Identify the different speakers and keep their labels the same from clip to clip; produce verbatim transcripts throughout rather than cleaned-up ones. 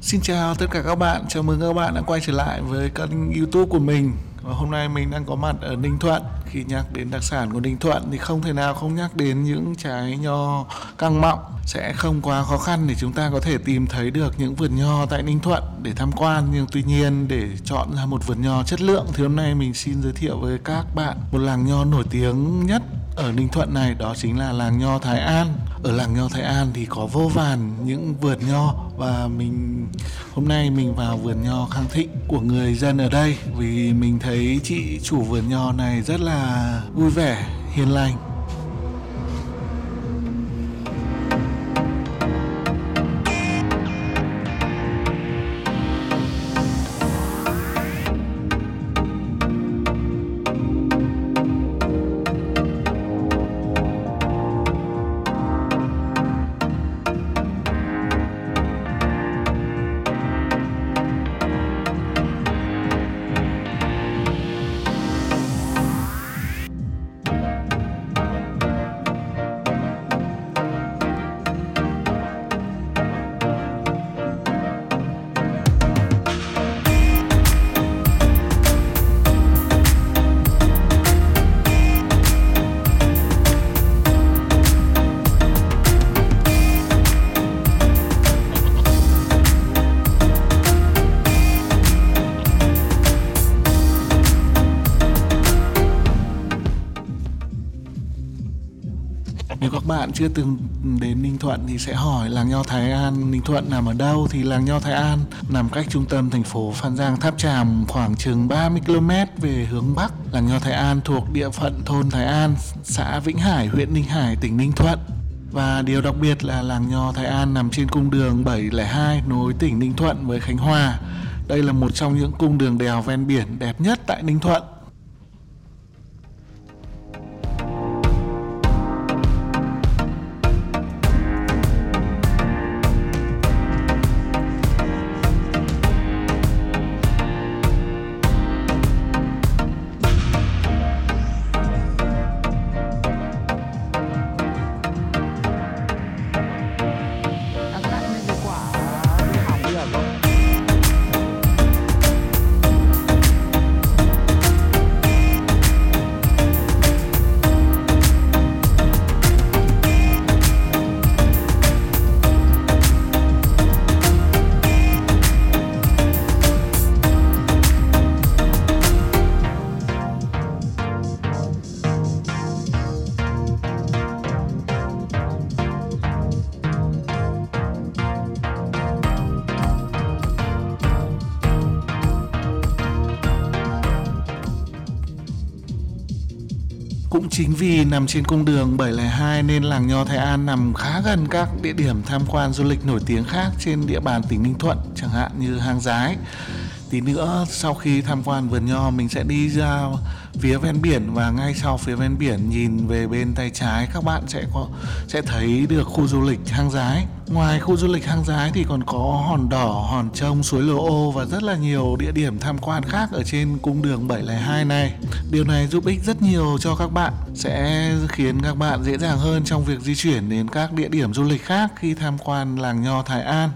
Speaker 1: Xin chào tất cả các bạn, chào mừng các bạn đã quay trở lại với kênh YouTube của mình. Và hôm nay mình đang có mặt ở Ninh Thuận. Khi nhắc đến đặc sản của Ninh Thuận thì không thể nào không nhắc đến những trái nho căng mọng. Sẽ không quá khó khăn để chúng ta có thể tìm thấy được những vườn nho tại Ninh Thuận để tham quan. Nhưng tuy nhiên để chọn ra một vườn nho chất lượng thì hôm nay mình xin giới thiệu với các bạn một làng nho nổi tiếng nhất ở Ninh Thuận này, đó chính là làng nho Thái An. Ở làng nho Thái An thì có vô vàn những vườn nho, và mình hôm nay mình vào vườn nho Khang Thịnh của người dân ở đây vì mình thấy chị chủ vườn nho này rất là vui vẻ, hiền lành. Nếu các bạn chưa từng đến Ninh Thuận thì sẽ hỏi làng nho Thái An Ninh Thuận nằm ở đâu. Thì làng nho Thái An nằm cách trung tâm thành phố Phan Rang Tháp Chàm khoảng chừng ba mươi ki lô mét về hướng Bắc. Làng nho Thái An thuộc địa phận thôn Thái An, xã Vĩnh Hải, huyện Ninh Hải, tỉnh Ninh Thuận. Và điều đặc biệt là làng nho Thái An nằm trên cung đường bảy không hai nối tỉnh Ninh Thuận với Khánh Hòa. Đây là một trong những cung đường đèo ven biển đẹp nhất tại Ninh Thuận. Cũng chính vì nằm trên cung đường bảy không hai nên làng nho Thái An nằm khá gần các địa điểm tham quan du lịch nổi tiếng khác trên địa bàn tỉnh Ninh Thuận, chẳng hạn như Hang Giái. Tí nữa sau khi tham quan vườn nho mình sẽ đi ra phía ven biển, và ngay sau phía ven biển nhìn về bên tay trái các bạn sẽ có sẽ thấy được khu du lịch Hang Giái. Ngoài khu du lịch Hang Giái thì còn có Hòn Đỏ, Hòn Trông, Suối Lô Ô và rất là nhiều địa điểm tham quan khác ở trên cung đường bảy không hai này. Điều này giúp ích rất nhiều cho các bạn, sẽ khiến các bạn dễ dàng hơn trong việc di chuyển đến các địa điểm du lịch khác khi tham quan làng nho Thái An.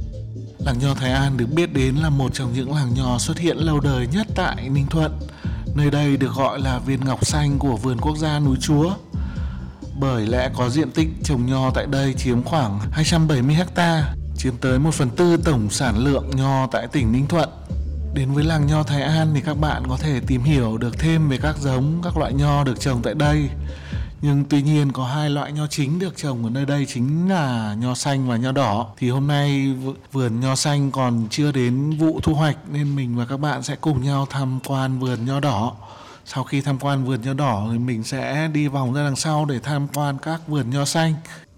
Speaker 1: Làng nho Thái An được biết đến là một trong những làng nho xuất hiện lâu đời nhất tại Ninh Thuận. Nơi đây được gọi là viên ngọc xanh của vườn quốc gia núi Chúa, bởi lẽ có diện tích trồng nho tại đây chiếm khoảng hai trăm bảy mươi héc ta, chiếm tới một phần tư tổng sản lượng nho tại tỉnh Ninh Thuận. Đến với làng nho Thái An thì các bạn có thể tìm hiểu được thêm về các giống, các loại nho được trồng tại đây. Nhưng tuy nhiên có hai loại nho chính được trồng ở nơi đây chính là nho xanh và nho đỏ. Thì hôm nay vườn nho xanh còn chưa đến vụ thu hoạch nên mình và các bạn sẽ cùng nhau tham quan vườn nho đỏ. Sau khi tham quan vườn nho đỏ thì mình sẽ đi vòng ra đằng sau để tham quan các vườn nho xanh.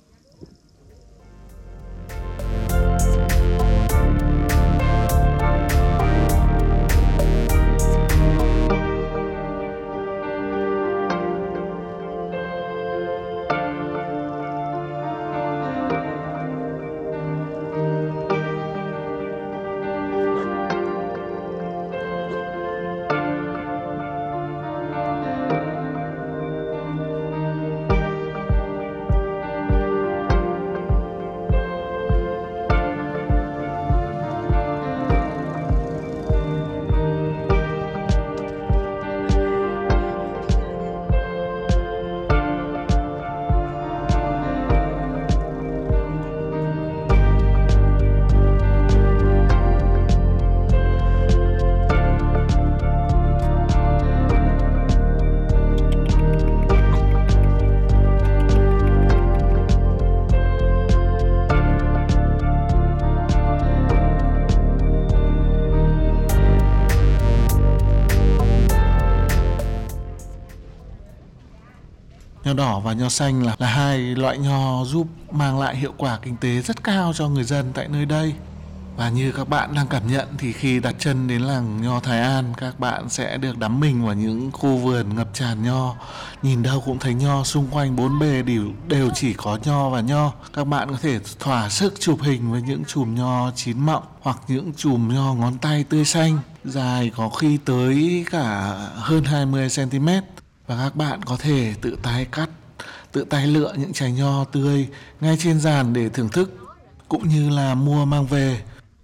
Speaker 1: Nho đỏ và nho xanh là, là hai loại nho giúp mang lại hiệu quả kinh tế rất cao cho người dân tại nơi đây. Và như các bạn đang cảm nhận thì khi đặt chân đến làng nho Thái An, các bạn sẽ được đắm mình vào những khu vườn ngập tràn nho. Nhìn đâu cũng thấy nho, xung quanh bốn bề đều, đều chỉ có nho và nho. Các bạn có thể thỏa sức chụp hình với những chùm nho chín mọng hoặc những chùm nho ngón tay tươi xanh, dài có khi tới cả hơn hai mươi xăng ti mét. Và các bạn có thể tự tay cắt, tự tay lựa những trái nho tươi ngay trên giàn để thưởng thức, cũng như là mua mang về.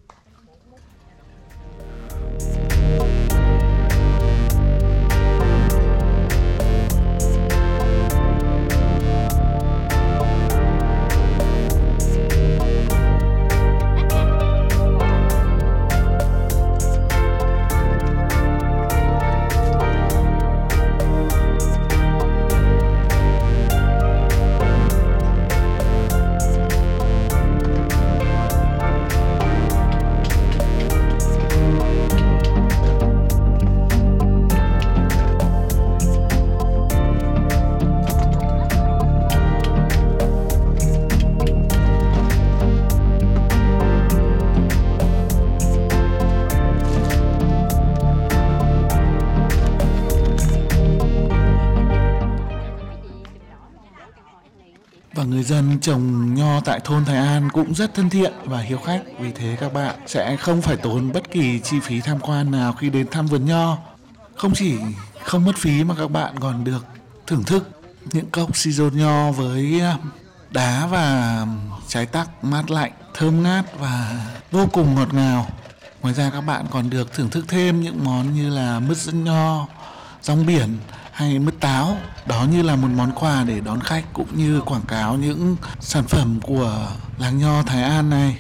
Speaker 1: Và người dân trồng nho tại thôn Thái An cũng rất thân thiện và hiếu khách. Vì thế các bạn sẽ không phải tốn bất kỳ chi phí tham quan nào khi đến thăm vườn nho. Không chỉ không mất phí mà các bạn còn được thưởng thức những cốc si rô nho với đá và trái tắc mát lạnh, thơm ngát và vô cùng ngọt ngào. Ngoài ra các bạn còn được thưởng thức thêm những món như là mứt dân nho, rong biển hay mứt táo. Đó như là một món quà để đón khách cũng như quảng cáo những sản phẩm của làng nho Thái An này.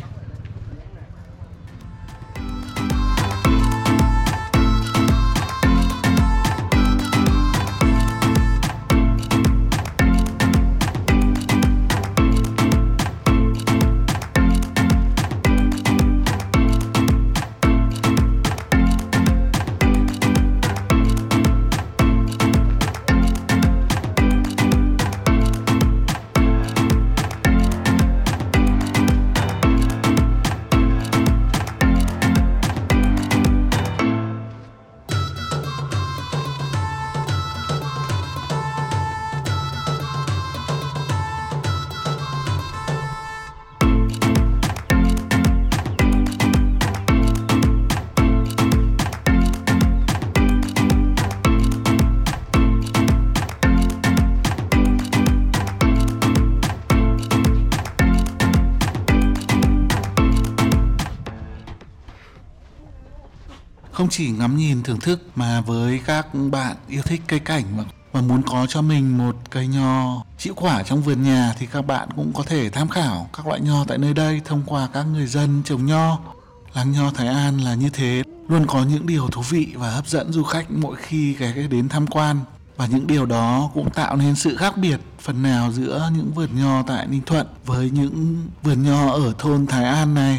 Speaker 1: không chỉ ngắm nhìn thưởng thức mà với các bạn yêu thích cây cảnh và, và muốn có cho mình một cây nho chĩu quả trong vườn nhà thì các bạn cũng có thể tham khảo các loại nho tại nơi đây thông qua các người dân trồng nho. Làng nho Thái An là như thế, luôn có những điều thú vị và hấp dẫn du khách mỗi khi ghé đến tham quan. Và những điều đó cũng tạo nên sự khác biệt phần nào giữa những vườn nho tại Ninh Thuận với những vườn nho ở thôn Thái An này.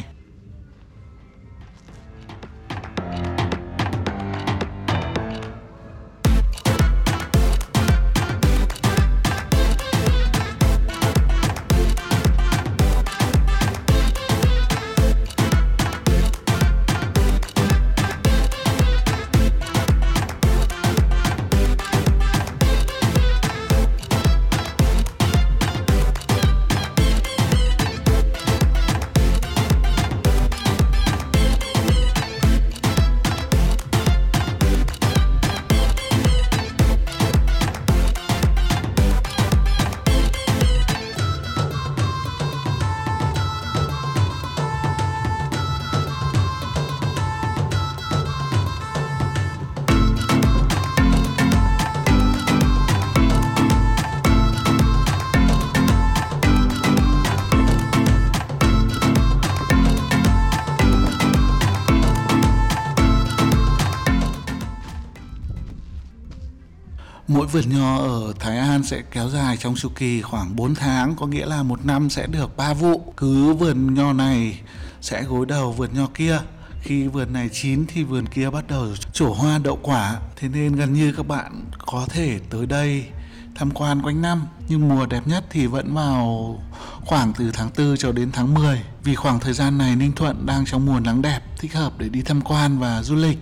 Speaker 1: Mỗi vườn nho ở Thái An sẽ kéo dài trong chu kỳ khoảng bốn tháng, có nghĩa là một năm sẽ được ba vụ. Cứ vườn nho này sẽ gối đầu vườn nho kia. Khi vườn này chín thì vườn kia bắt đầu trổ hoa đậu quả. Thế nên gần như các bạn có thể tới đây tham quan quanh năm. Nhưng mùa đẹp nhất thì vẫn vào khoảng từ tháng tư cho đến tháng mười. Vì khoảng thời gian này Ninh Thuận đang trong mùa nắng đẹp, thích hợp để đi tham quan và du lịch.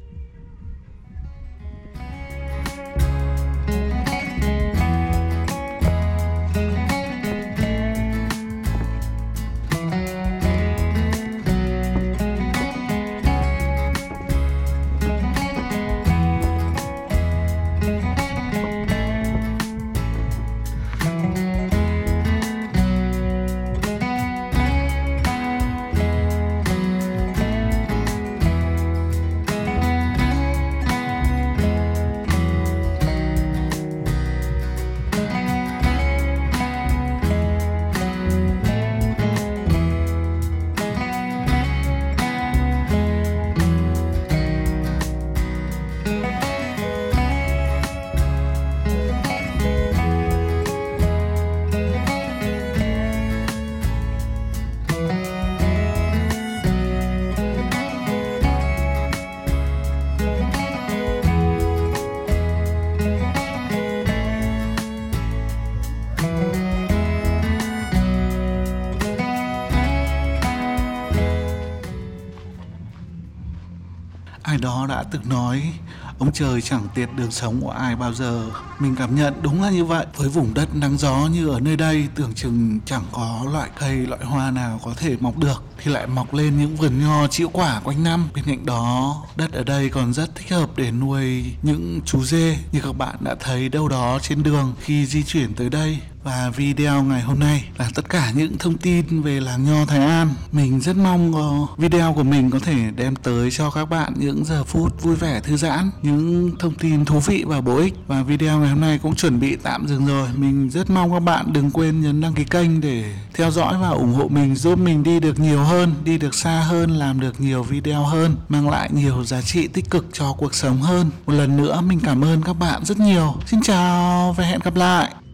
Speaker 1: Ai đó đã từng nói ông trời chẳng tiệt đường sống của ai bao giờ. Mình cảm nhận đúng là như vậy. Với vùng đất nắng gió như ở nơi đây, tưởng chừng chẳng có loại cây, loại hoa nào có thể mọc được, thì lại mọc lên những vườn nho chĩu quả quanh năm. Bên cạnh đó, đất ở đây còn rất thích hợp để nuôi những chú dê như các bạn đã thấy đâu đó trên đường khi di chuyển tới đây. Và video ngày hôm nay là tất cả những thông tin về làng nho Thái An. Mình rất mong video của mình có thể đem tới cho các bạn những giờ phút vui vẻ thư giãn, những thông tin thú vị và bổ ích. Và video ngày hôm nay cũng chuẩn bị tạm dừng rồi. Mình rất mong các bạn đừng quên nhấn đăng ký kênh để theo dõi và ủng hộ mình, giúp mình đi được nhiều hơn, đi được xa hơn, làm được nhiều video hơn, mang lại nhiều giá trị tích cực cho cuộc sống hơn. Một lần nữa mình cảm ơn các bạn rất nhiều. Xin chào và hẹn gặp lại.